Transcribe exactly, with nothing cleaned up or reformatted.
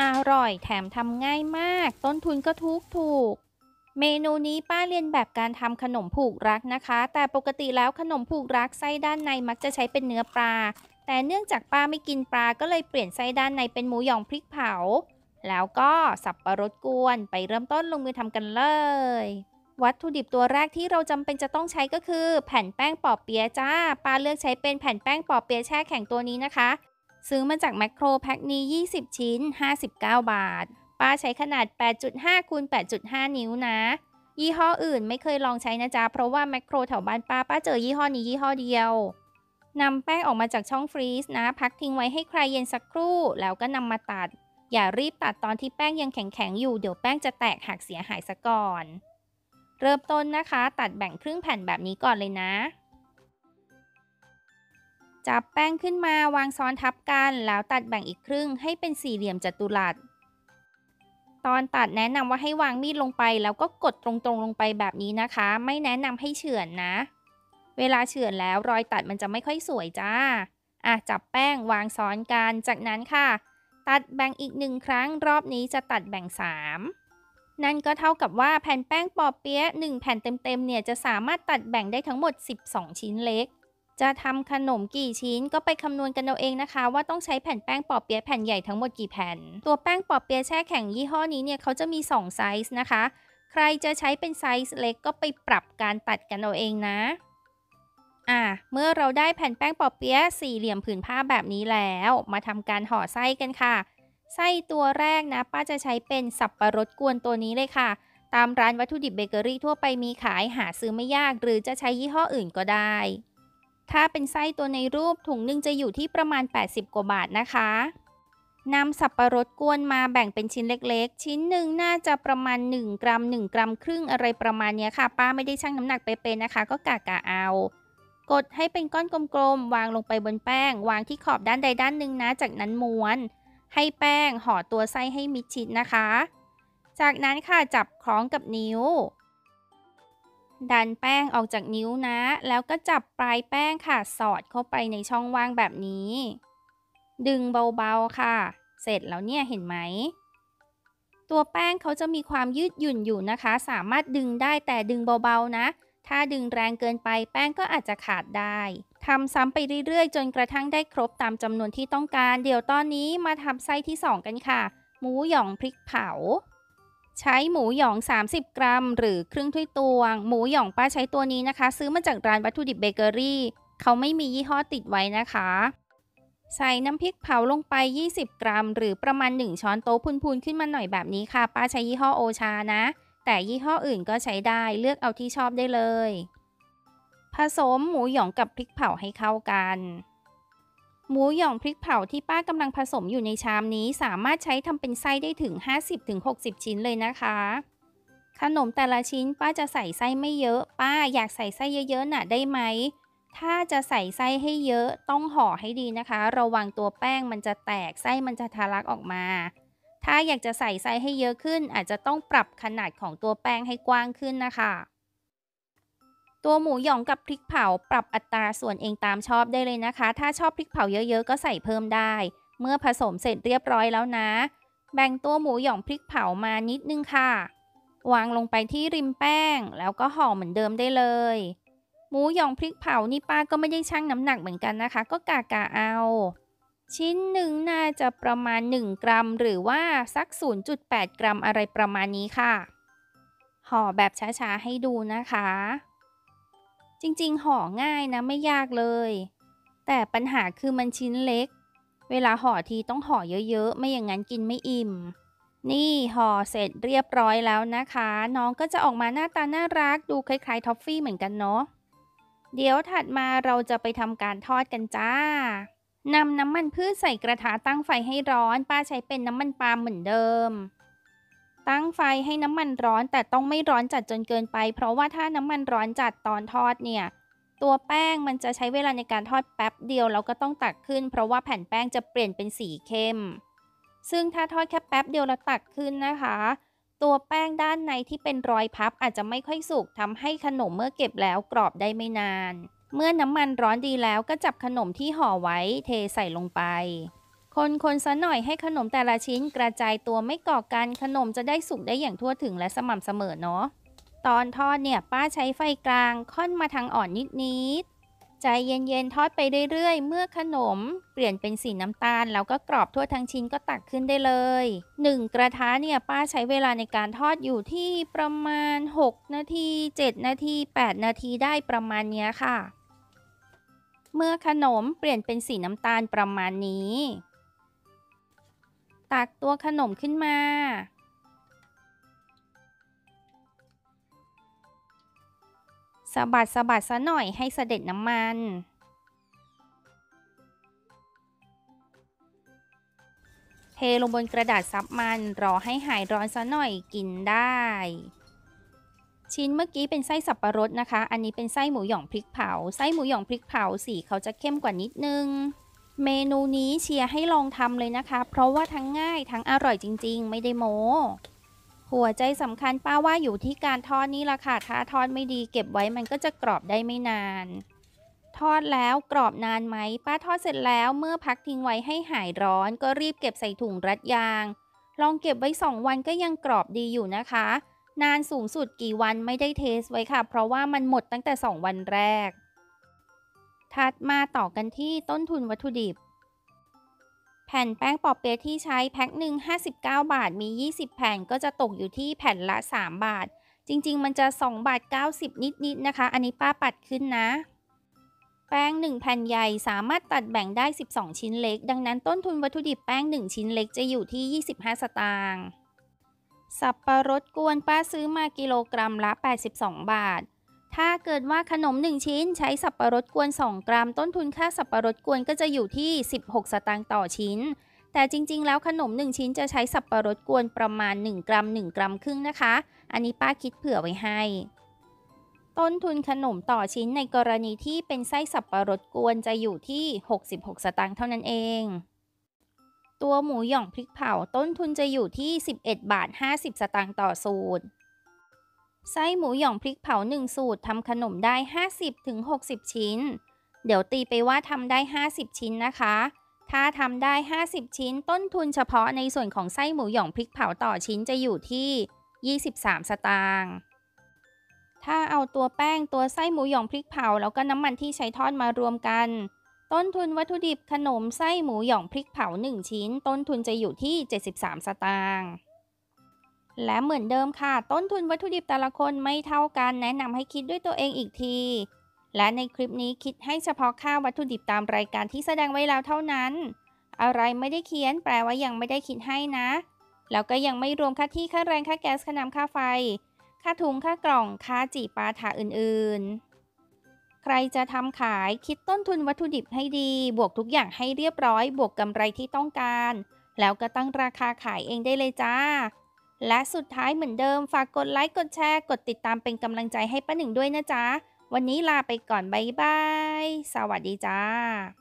อร่อยแถมทำง่ายมากต้นทุนก็ถูกถูกเมนูนี้ป้าเรียนแบบการทำขนมผูกรักนะคะแต่ปกติแล้วขนมผูกรักไส้ด้านในมักจะใช้เป็นเนื้อปลาแต่เนื่องจากป้าไม่กินปลาก็เลยเปลี่ยนไส้ด้านในเป็นหมูหยองพริกเผาแล้วก็สับปะรดกวนไปเริ่มต้นลงมือทำกันเลยวัตถุดิบตัวแรกที่เราจำเป็นจะต้องใช้ก็คือแผ่นแป้งปอเปี๊ยะจ้าป้าเลือกใช้เป็นแผ่นแป้งปอเปี๊ยะแช่แข็งตัวนี้นะคะ ซื้อมาจากแมคโครแพ็คนี้ยี่สิบชิ้นห้าสิบเก้าบาทป้าใช้ขนาด แปดจุดห้าคูณแปดจุดห้า นิ้วนะยี่ห้ออื่นไม่เคยลองใช้นะจ๊ะเพราะว่าแมคโครแถวบ้านป้าป้าเจอยี่ห้อนี้ยี่ห้อเดียวนำแป้งออกมาจากช่องฟรีซนะพักทิ้งไว้ให้คลายเย็นสักครู่แล้วก็นำมาตัดอย่ารีบตัดตอนที่แป้งยังแข็งๆอยู่เดี๋ยวแป้งจะแตกหักเสียหายซะก่อนเริ่มต้นนะคะตัดแบ่งครึ่งแผ่นแบบนี้ก่อนเลยนะ จับแป้งขึ้นมาวางซ้อนทับกันแล้วตัดแบ่งอีกครึ่งให้เป็นสี่เหลี่ยมจัตุรัสตอนตัดแนะนำว่าให้วางมีดลงไปแล้วก็กดตรงๆลงไปแบบนี้นะคะไม่แนะนำให้เฉือนนะเวลาเฉือนแล้วรอยตัดมันจะไม่ค่อยสวยจ้าอ่ะจับแป้งวางซ้อนกันจากนั้นค่ะตัดแบ่งอีกหนึ่งครั้งรอบนี้จะตัดแบ่งสามนั่นก็เท่ากับว่าแผ่นแป้งปอเปี๊ยะหนึ่งแผ่นเต็มๆเนี่ยจะสามารถตัดแบ่งได้ทั้งหมดสิบสองชิ้นเล็ก จะทำขนมกี่ชิ้นก็ไปคำนวณกันเอาเองนะคะว่าต้องใช้แผ่นแป้งปอเปี๊ยะแผ่นใหญ่ทั้งหมดกี่แผ่นตัวแป้งปอเปี๊ยะแช่แข็งยี่ห้อนี้เนี่ยเขาจะมีสองไซส์นะคะใครจะใช้เป็นไซส์เล็กก็ไปปรับการตัดกันเอาเองนะอ่ะเมื่อเราได้แผ่นแป้งปอเปี๊ยะสี่เหลี่ยมผืนผ้าแบบนี้แล้วมาทำการห่อไส้กันค่ะไส้ตัวแรกนะป้าจะใช้เป็นสับปะรดกวนตัวนี้เลยค่ะตามร้านวัตถุดิบเบเกอรี่ทั่วไปมีขายหาซื้อไม่ยากหรือจะใช้ยี่ห้ออื่นก็ได้ ถ้าเป็นไส้ตัวในรูปถุงหนึ่งจะอยู่ที่ประมาณแปดสิบกว่าบาทนะคะนำสับปะรดกวนมาแบ่งเป็นชิ้นเล็กๆชิ้นหนึ่งน่าจะประมาณหนึ่งกรัมหนึ่งกรัมครึ่งอะไรประมาณนี้ค่ะป้าไม่ได้ชั่งน้ำหนักเป๊ะๆนะคะก็กะกะเอากดให้เป็นก้อนกลมๆวางลงไปบนแป้งวางที่ขอบด้านใดด้านหนึ่งนะจากนั้นม้วนให้แป้งห่อตัวไส้ให้มิดชิดนะคะจากนั้นค่ะจับคล้องกับนิ้ว ดันแป้งออกจากนิ้วนะแล้วก็จับปลายแป้งค่ะสอดเข้าไปในช่องว่างแบบนี้ดึงเบาๆค่ะเสร็จแล้วเนี่ยเห็นไหมตัวแป้งเขาจะมีความยืดหยุ่นอยู่นะคะสามารถดึงได้แต่ดึงเบาๆนะถ้าดึงแรงเกินไปแป้งก็อาจจะขาดได้ทำซ้ำไปเรื่อยๆจนกระทั่งได้ครบตามจำนวนที่ต้องการเดี๋ยวตอนนี้มาทำไส้ที่สองกันค่ะหมูหยองพริกเผา ใช้หมูหยองสามสิบกรัมหรือครึ่งถ้วยตวงหมูหยองป้าใช้ตัวนี้นะคะซื้อมาจากร้านวัตถุดิบเบเกอรี่เขาไม่มียี่ห้อติดไว้นะคะใส่น้ำพริกเผาลงไปยี่สิบกรัมหรือประมาณหนึ่งช้อนโต๊ะพูนๆขึ้นมาหน่อยแบบนี้ค่ะป้าใช้ยี่ห้อโอชานะแต่ยี่ห้ออื่นก็ใช้ได้เลือกเอาที่ชอบได้เลยผสมหมูหยองกับพริกเผาให้เข้ากันหมูหยองพริกเผาที่ป้ากำลังผสมอยู่ในชามนี้สามารถใช้ทำเป็นไส้ได้ถึง ห้าสิบถึงหกสิบ ชิ้นเลยนะคะขนมแต่ละชิ้นป้าจะใส่ไส้ไม่เยอะป้าอยากใส่ไส้เยอะๆน่ะได้ไหมถ้าจะใส่ไส้ให้เยอะต้องห่อให้ดีนะคะระวังตัวแป้งมันจะแตกไส้มันจะทะลักออกมาถ้าอยากจะใส่ไส้ให้เยอะขึ้นอาจจะต้องปรับขนาดของตัวแป้งให้กว้างขึ้นนะคะตัวหมูหยองกับพริกเผาปรับอัตราส่วนเองตามชอบได้เลยนะคะถ้าชอบพริกเผาเยอะๆก็ใส่เพิ่มได้เมื่อผสมเสร็จเรียบร้อยแล้วนะแบ่งตัวหมูหยองพริกเผามานิดนึงค่ะ วางลงไปที่ริมแป้งแล้วก็ห่อเหมือนเดิมได้เลยหมูหยองพริกเผานี่ป้าก็ไม่ได้ชั่งน้ำหนักเหมือนกันนะคะก็กะกะเอาชิ้นหนึ่งน่าจะประมาณหนึ่งกรัมหรือว่าสักศูนย์จุดแปดกรัมอะไรประมาณนี้ค่ะห่อแบบช้าๆให้ดูนะคะจริงๆห่อง่ายนะไม่ยากเลยแต่ปัญหาคือมันชิ้นเล็กเวลาห่อทีต้องห่อเยอะๆไม่อย่างนั้นกินไม่อิ่ม นี่ห่อเสร็จเรียบร้อยแล้วนะคะน้องก็จะออกมาหน้าตาน่ารักดูคล้ายๆท็อฟฟี่เหมือนกันเนาะเดี๋ยวถัดมาเราจะไปทำการทอดกันจ้านำน้ำมันพืชใส่กระทะตั้งไฟให้ร้อนป้าใช้เป็นน้ำมันปาล์มเหมือนเดิมตั้งไฟให้น้ำมันร้อนแต่ต้องไม่ร้อนจัดจนเกินไปเพราะว่าถ้าน้ำมันร้อนจัดตอนทอดเนี่ยตัวแป้งมันจะใช้เวลาในการทอดแป๊บเดียวแล้วก็ต้องตักขึ้นเพราะว่าแผ่นแป้งจะเปลี่ยนเป็นสีเข้ม ซึ่งถ้าทอดแค่แป๊บเดียวแล้วตักขึ้นนะคะตัวแป้งด้านในที่เป็นรอยพับอาจจะไม่ค่อยสุกทำให้ขนมเมื่อเก็บแล้วกรอบได้ไม่นานเมื่อน้ำมันร้อนดีแล้วก็จับขนมที่ห่อไว้เทใส่ลงไปคนคนซะหน่อยให้ขนมแต่ละชิ้นกระจายตัวไม่ก่อกันขนมจะได้สุกได้อย่างทั่วถึงและสม่ำเสมอเนาะตอนทอดเนี่ยป้าใช้ไฟกลางค่อนมาทางอ่อนนิดๆใจเย็นๆทอดไปเรื่อยๆเมื่อขนมเปลี่ยนเป็นสีน้ำตาลแล้วก็กรอบทั่วทั้งชิ้นก็ตักขึ้นได้เลยหนึ่งกระทะเนี่ยป้าใช้เวลาในการทอดอยู่ที่ประมาณหกนาทีเจ็ดนาทีแปดนาทีได้ประมาณเนี้ยค่ะเมื่อขนมเปลี่ยนเป็นสีน้ำตาลประมาณนี้ตักตัวขนมขึ้นมาสะบัดสะบัดซะหน่อยให้เสด็จน้ำมันเทลงบนกระดาษซับมันรอให้หายร้อนซะหน่อยกินได้ชิ้นเมื่อกี้เป็นไส้สับปะรดนะคะอันนี้เป็นไส้หมูหยองพริกเผาไส้หมูหยองพริกเผาสีเขาจะเข้มกว่านิดนึงเมนูนี้เชียร์ให้ลองทำเลยนะคะเพราะว่าทั้งง่ายทั้งอร่อยจริงๆไม่ได้โม้หัวใจสำคัญป้าว่าอยู่ที่การทอดนี่ละค่ะถ้าทอดไม่ดีเก็บไว้มันก็จะกรอบได้ไม่นานทอดแล้วกรอบนานไหมป้าทอดเสร็จแล้วเมื่อพักทิ้งไว้ให้หายร้อนก็รีบเก็บใส่ถุงรัดยางลองเก็บไว้สองวันก็ยังกรอบดีอยู่นะคะนานสูงสุดกี่วันไม่ได้เทสไว้ค่ะเพราะว่ามันหมดตั้งแต่สองวันแรกถัดมาต่อกันที่ต้นทุนวัตถุดิบแผ่นแป้งปอเปี๊ยะที่ใช้แพ็คหนึ่งห้าสิบเก้าบาทมียี่สิบแผ่นก็จะตกอยู่ที่แผ่นละสามบาทจริงๆมันจะสองบาทเก้าสิบนิดๆนะคะอันนี้ป้าปัดขึ้นนะแป้งหนึ่งแผ่นใหญ่สามารถตัดแบ่งได้สิบสองชิ้นเล็กดังนั้นต้นทุนวัตถุดิบแป้งหนึ่งชิ้นเล็กจะอยู่ที่ยี่สิบห้าสตางค์สับปะรดกวนป้าซื้อมากิโลกรัมละแปดสิบสองบาทถ้าเกิดว่าขนมหนึ่งชิ้นใช้สับปะรดกวนสองกรัมต้นทุนค่าสับปะรดกวนก็จะอยู่ที่สิบหกสตางค์ต่อชิ้นแต่จริงๆแล้วขนมหนึ่งชิ้นจะใช้สับปะรดกวนประมาณหนึ่งกรัมหนึ่งกรัมครึ่งนะคะอันนี้ป้าคิดเผื่อไว้ให้ต้นทุนขนมต่อชิ้นในกรณีที่เป็นไส้สับปะรดกวนจะอยู่ที่หกสิบหกสตางค์เท่านั้นเองตัวหมูหย่องพริกเผาต้นทุนจะอยู่ที่สิบเอ็ดบาทห้าสิบสตางค์ต่อสูตรไส้หมูหย่องพริกเผาหนึ่งสูตรทำขนมได้ ห้าสิบถึงหกสิบ ชิ้นเดี๋ยวตีไปว่าทำได้ห้าสิบชิ้นนะคะถ้าทำได้ห้าสิบชิ้นต้นทุนเฉพาะในส่วนของไส้หมูหย่องพริกเผาต่อชิ้นจะอยู่ที่ยี่สิบสามสตางค์ถ้าเอาตัวแป้งตัวไส้หมูหย่องพริกเผาแล้วก็น้ำมันที่ใช้ทอดมารวมกันต้นทุนวัตถุดิบขนมไส้หมูหย่องพริกเผาหนึ่งชิ้นต้นทุนจะอยู่ที่เจ็ดสิบสามสตางค์และเหมือนเดิมค่ะต้นทุนวัตถุดิบแต่ละคนไม่เท่ากันแนะนำให้คิดด้วยตัวเองอีกทีและในคลิปนี้คิดให้เฉพาะค่าวัตถุดิบตามรายการที่แสดงไว้แล้วเท่านั้นอะไรไม่ได้เขียนแปลว่ายังไม่ได้คิดให้นะแล้วก็ยังไม่รวมค่าที่ค่าแรงค่าแก๊สค่าน้ำค่าไฟค่าถุงค่ากล่องค่าจีปาถะอื่นๆใครจะทำขายคิดต้นทุนวัตถุดิบให้ดีบวกทุกอย่างให้เรียบร้อยบวกกำไรที่ต้องการแล้วก็ตั้งราคาขายเองได้เลยจ้าและสุดท้ายเหมือนเดิมฝากกดไลค์กดแชร์กดติดตามเป็นกำลังใจให้ป้าหนึ่งด้วยนะจ๊ะวันนี้ลาไปก่อนบ๊ายบายสวัสดีจ้า